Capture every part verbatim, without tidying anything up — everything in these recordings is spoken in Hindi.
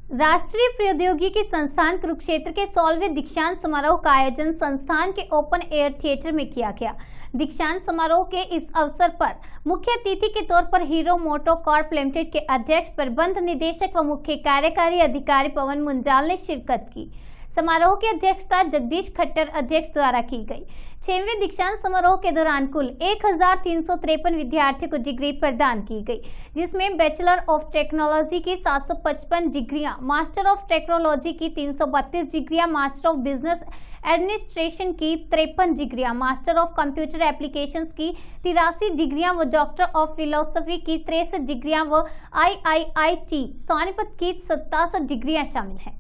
राष्ट्रीय प्रौद्योगिकी संस्थान कुरुक्षेत्र के सोलहवें दीक्षांत समारोह का आयोजन संस्थान के ओपन एयर थिएटर में किया गया। दीक्षांत समारोह के इस अवसर पर मुख्य अतिथि के तौर पर हीरो मोटो कॉर्प लिमिटेड के अध्यक्ष, प्रबंध निदेशक व मुख्य कार्यकारी अधिकारी पवन मुंजाल ने शिरकत की। समारोह की अध्यक्षता जगदीश खट्टर अध्यक्ष द्वारा की गई। छठवें दीक्षांत समारोह के दौरान कुल एक हजार तीन सौ तिरपन विद्यार्थियों को डिग्री प्रदान की गई, जिसमें बैचलर ऑफ टेक्नोलॉजी की सात सौ पचपन डिग्रियां, मास्टर ऑफ टेक्नोलॉजी की तीन सौ बत्तीस डिग्रियां, मास्टर ऑफ बिजनेस एडमिनिस्ट्रेशन की तिरपन डिग्रियां, मास्टर ऑफ कंप्यूटर एप्लीकेशंस की तिरासी डिग्रियां व डॉक्टर ऑफ फिलोसफी की तिरसठ डिग्रियां व आई आई आई टी सोनीपत की सतासठ डिग्रियां शामिल हैं।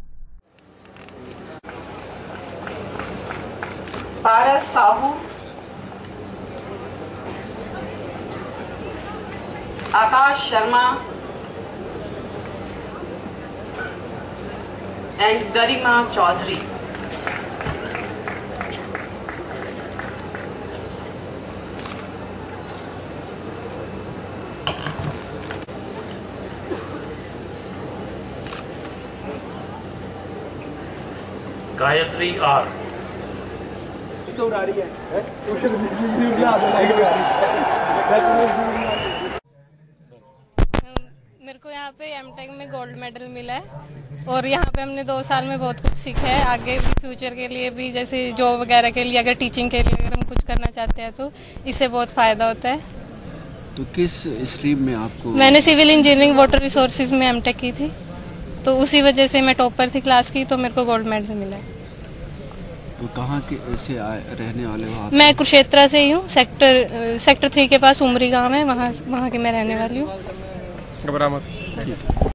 पारस साहू, आकाश शर्मा एंड गरिमा चौधरी। गायत्री आर आ रही है। मेरे को यहाँ पे एमटेक में गोल्ड मेडल मिला है और यहाँ पे हमने दो साल में बहुत कुछ सीखा है। आगे भी फ्यूचर के लिए भी, जैसे जॉब वगैरह के लिए, अगर टीचिंग के लिए अगर हम कुछ करना चाहते हैं तो इससे बहुत फायदा होता है। तो किस स्ट्रीम में आपको? मैंने सिविल इंजीनियरिंग वाटर रिसोर्सेज में एमटेक की थी, तो उसी वजह से मैं टॉपर थी क्लास की, तो मेरे को गोल्ड मेडल मिला है। तो कहाँ के से रहने वाले हो आप? मैं कुरुक्षेत्र से ही हूँ। सेक्टर सेक्टर थ्री के पास उमरी गांव है, वहाँ वहाँ की मैं रहने वाली हूँ। बराबर।